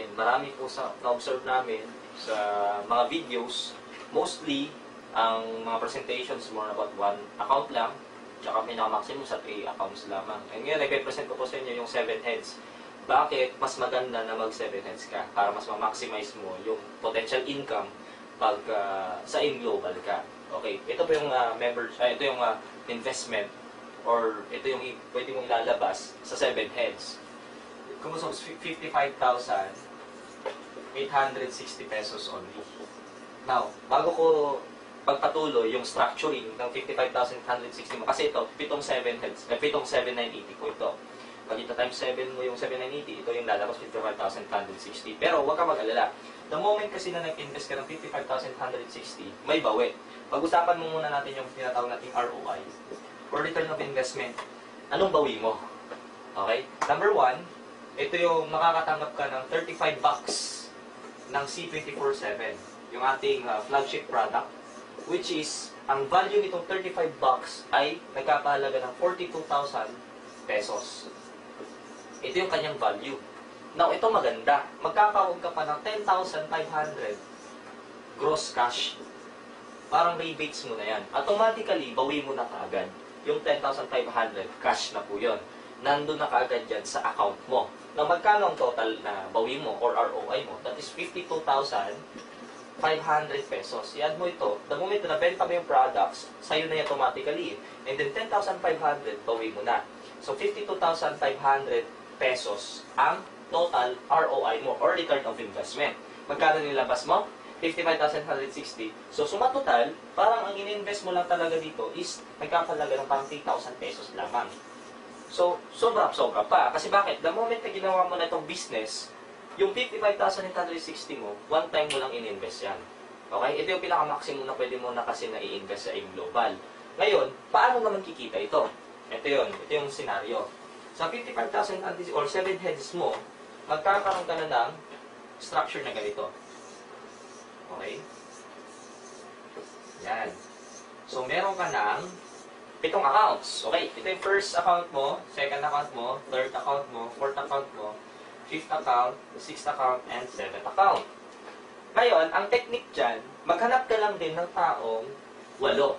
marami po sa na-observe namin sa mga videos, mostly, ang mga presentations more about one account lang, tsaka pinaka-maximum sa 3 accounts lamang. And ngayon, nag-present ko po sa inyo yung 7 heads. Bakit mas maganda na mag 7 heads ka? Para mas ma-maximize mo yung potential income pag sa in-global ka. Okay, ito po yung ito yung investment or ito yung pwede mong ilalabas sa 7 heads. Kung gusto, 55,860 pesos only. Now, bago ko pagpatuloy yung structuring ng 55,860 mo, kasi ito, pitong 7 heads, pitong 7,980 po ito. Pag ito times 7 mo yung 7,980, ito yung lalabas 55,860. Pero huwag ka mag-alala. The moment kasi na nag-invest ka ng 55,860, may bawi. Pag-usapan mo muna natin yung tinatawag nating ROI, or return of investment. Anong bawi mo? Okay? Number 1, ito yung makakatanggap ka ng 35 bucks ng C247, yung ating flagship product, which is, ang value nitong 35 bucks ay nagkakahalaga ng 42,000 pesos. Ito yung kanyang value. Now, ito maganda. Magkakaroon ka pa ng 10,500 gross cash. Parang rebates mo na yan. Automatically, bawi mo na kaagad. Yung 10,500 cash na po yun. Nandun na kaagad dyan sa account mo. Now, magkano ang total na bawi mo or ROI mo? That is 52,500 pesos. Yan mo ito. The moment na nabenta mo yung products, sa'yo na yan automatically. And then 10,500, bawi mo na. So, 52,500 pesos ang total ROI mo or return of investment. Magkano nilabas mo? 55,160. So, suma total, parang ang in-invest mo lang talaga dito is nagkakalaga ng parang 3,000 pesos lamang. So, sobra-sobra pa. Kasi bakit? The moment na ginawa mo na itong business, yung 55,860 mo, one time mo lang in-invest yan. Okay? Ito yung pinaka-maximum na pwede mo na kasi na i-invest sa global. Ngayon, paano naman kikita ito? Ito yun. Ito yung scenario. Sa 55,000 or 7 heads mo, magkakaroon ka na ng structure na ganito. Okay? Yan. So, meron ka ng 7 accounts. Okay? Ito yung first account mo, second account mo, third account mo, fourth account mo, fifth account, sixth account, and seventh account. Ngayon, ang technique dyan, maghanap ka lang din ng taong 8.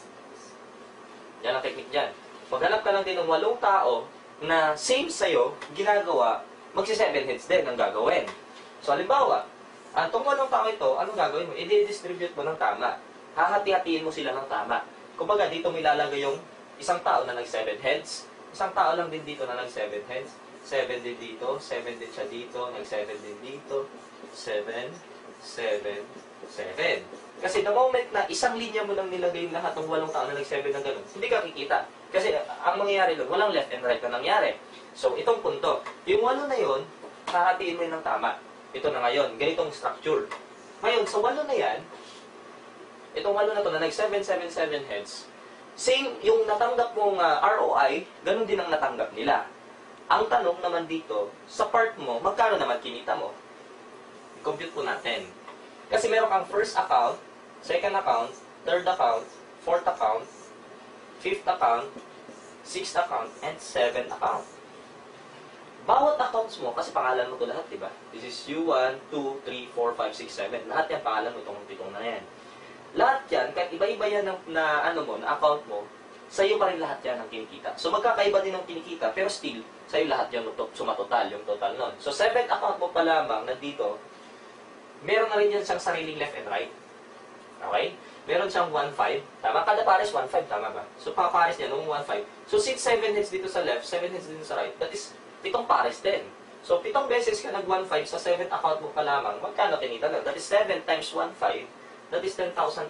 Yan ang technique dyan. Maghanap ka lang din ng 8 tao na same sa'yo, ginagawa, magsi-7 heads din ang gagawin. So, halimbawa, itong 8 tao ito, anong gagawin mo? I-distribute mo ng tama. Hahati-hatiin mo sila ng tama. Kumbaga, dito mo ilalagay yung isang tao na nag-7 heads, isang tao lang din dito na nag-7 heads, 7 din dito, 7 din siya dito, nag-7 din dito, 7, 7, 7. Kasi the moment na isang linya mo lang nilagay yung lahat ng 8 tao na nag-7 na gano'n, hindi ka kikita. Kasi ang mangyayari lang, walang left and right na nangyari. So, itong punto, yung 8 na yun, hahatiin mo yun ng tama. Ito na ngayon, ganitong structure. Ngayon, sa 8 na yan, itong 8 na to na nag-7, 7, 7 heads, same yung natanggap mong ROI, ganun din ang natanggap nila. Ang tanong naman dito, sa part mo, magkano naman kinita mo? I-compute po natin. Kasi meron kang first account, second account, third account, fourth account, fifth account, sixth account, and seventh account. Bawat accounts mo, kasi pangalan mo ito lahat, diba? This is U1, 2, 3, 4, 5, 6, 7. Lahat yan, pangalan mo itong 7 na yan. Lahat yan, kahit iba-iba yan na account mo, sa'yo pa rin lahat yan ang kinikita. So magkakaiba din ang kinikita, pero still, sa'yo lahat yan sumatotal, yung total nun. So 7th account mo pa lamang, nandito, meron na rin yan siyang sariling left and right. Okay? Meron siyang 1-5. Tama? Kada pares 1-5. Tama ba? So, pares niya nung 1-5. So, since 7 heads dito sa left, 7 heads dito sa right, that is 7 pares din. So, 7 beses ka nag 1-5 sa 7th account mo pa lamang, magkano kinita lang? That is 7 times 1-5. That is 10,500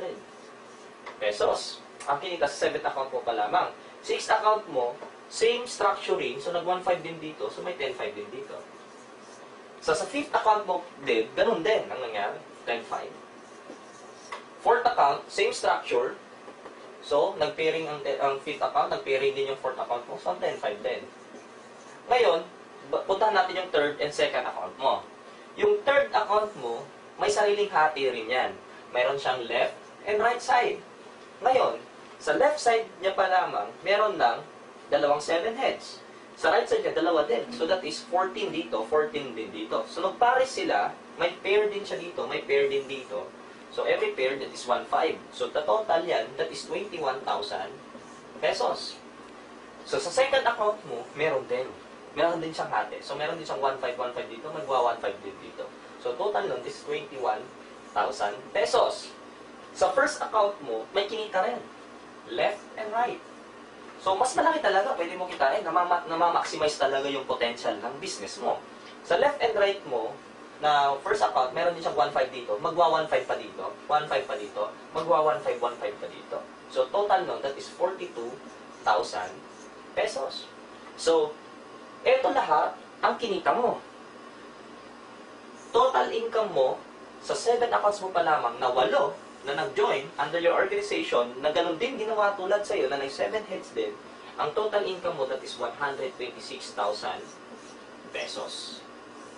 pesos. Ang kinita sa 7th account mo pa lamang. 6th account mo, same structuring. So, nag 1-5 din dito. So, may 10-5 din dito. So, sa 5th account mo din, ganun din ang nangyari. 10-5. 4th account, same structure. So, nag-pairing ang 5th account, nag-pairing din yung 4th account mo. So, 10-5 din. Ngayon, puntahan natin yung 3rd and 2nd account mo. Yung 3rd account mo, may sariling hati rin yan. Mayroon siyang left and right side. Ngayon, sa left side niya pa lamang, meron lang 2 7 heads. Sa right side niya, dalawa din. So that is 14 dito, 14 din dito. So nagpares sila, may pair din siya dito, may pair din dito. So every pair, that is 1.5. So the total yan, that is 21,000 pesos. So sa second account mo, meron din. Meron din siyang hati. So meron din siyang 1.5, 1.5 dito, magwa 1.5 din dito. So total nun is 21,000 pesos. Sa first account mo, may kinita rin. Left and right. So mas malaki talaga, pwede mo kitain, namamaximize talaga yung potential ng business mo. Sa left and right mo, na first account, meron din siyang 1.5 dito, magwa 1.5 pa dito, 1.5 pa dito, magwa 1.5, 1.5 pa dito. So total nun, that is 42,000 pesos. So, eto lahat ang kinita mo. Total income mo, sa 7 accounts mo pa lamang na 8 na nag-join under your organization, na ganun din ginawa tulad sa'yo, na nag-7 heads din, ang total income mo, that is 126,000 pesos.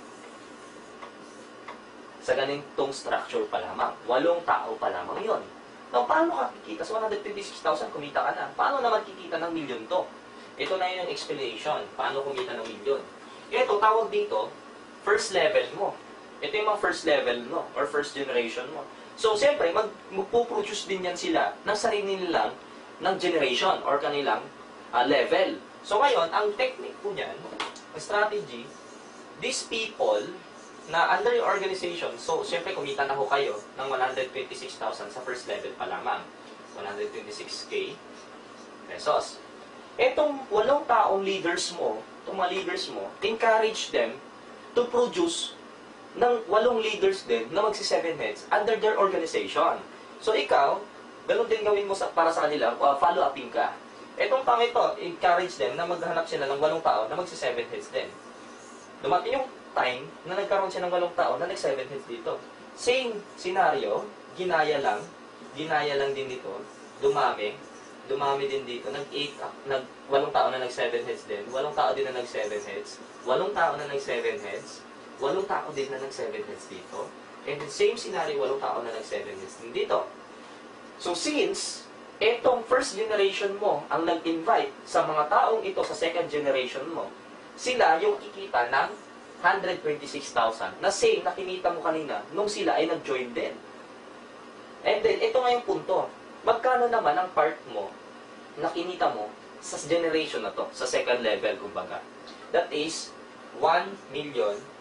Sa ganitong structure pa lamang, 8 tao pa lamang yon. Now, paano ka kikita? Sa 126,000, kumita ka na. Paano naman kikita ng milyon to? Ito na yun ang explanation. Paano kumita ng milyon? Ito, tawag dito, first level mo. Ito yung mga first level mo, or first generation mo. So, siyempre, magpuproduce din yan sila ng sarili nilang ng generation or kanilang level. So, ngayon, ang technique po niyan, ang strategy, these people na under your organization, so, siyempre, kumita na ho kayo ng 126,000 sa first level pa lamang. 126K pesos. Etong 8 taong leaders mo, itong mga leaders mo, encourage them to produce ng 8 leaders din na magsi-7 heads under their organization. So ikaw, ganun din gawin mo para sa kanila, follow-upin ka. Etong tao ito, encourage them na maghanap sila ng 8 tao na magsi-7 heads din. Dumating yung time na nagkaroon siya ng 8 tao na nag-7 heads dito. Same scenario, ginaya lang din dito, dumami din dito, 8 tao na nag-7 heads din, 8 tao din na nag-7 heads, 8 tao na nag-7 heads, 8 tao din na nag-7 heads dito. And the same scenario, 8 tao na nag-7 heads din dito. So since, etong first generation mo ang nag-invite sa mga taong ito sa second generation mo, sila yung kikita ng 126,000 na same na kinita mo kanina nung sila ay nag-join din. And then, ito nga yung punto. Magkano naman ang part mo na kinita mo sa generation na to, sa second level, kumbaga? That is 1,008,000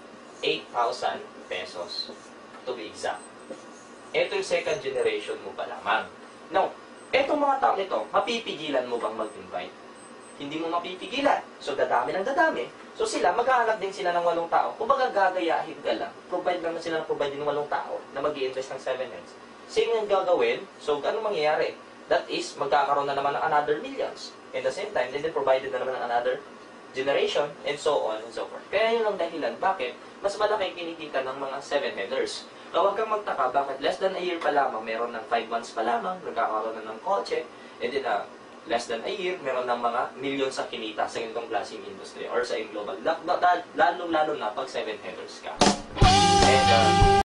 pesos. To be exact. Ito yung second generation mo pa lamang. Now, etong mga tao nito, mapipigilan mo bang mag-invite? Hindi mo mapipigilan. So, dadami ng dadami. So, sila, maghahanap din sila ng 8 tao. Kung baga gagayahin ka lang, provide naman sila ng provide ng 8 tao na mag-i-invest ng 7 heads. Same yung gagawin. So, ano mangyayari? That is, magkakaroon na naman ng another millions. And the same time, then provided na naman ng another generation, and so on and so forth. Kaya yun ang dahilan. Bakit? Mas malaki kinikita ng mga 7 headers. Huwag kang magtaka, bakit less than a year pa lamang, meron ng 5 months pa lamang, nagkakaroon na ng kotse, and then less than a year, meron ng mga millions sa kinita sa ganitong klaseng industry or sa global. Lalo-lalo na pag 7 headers ka. And,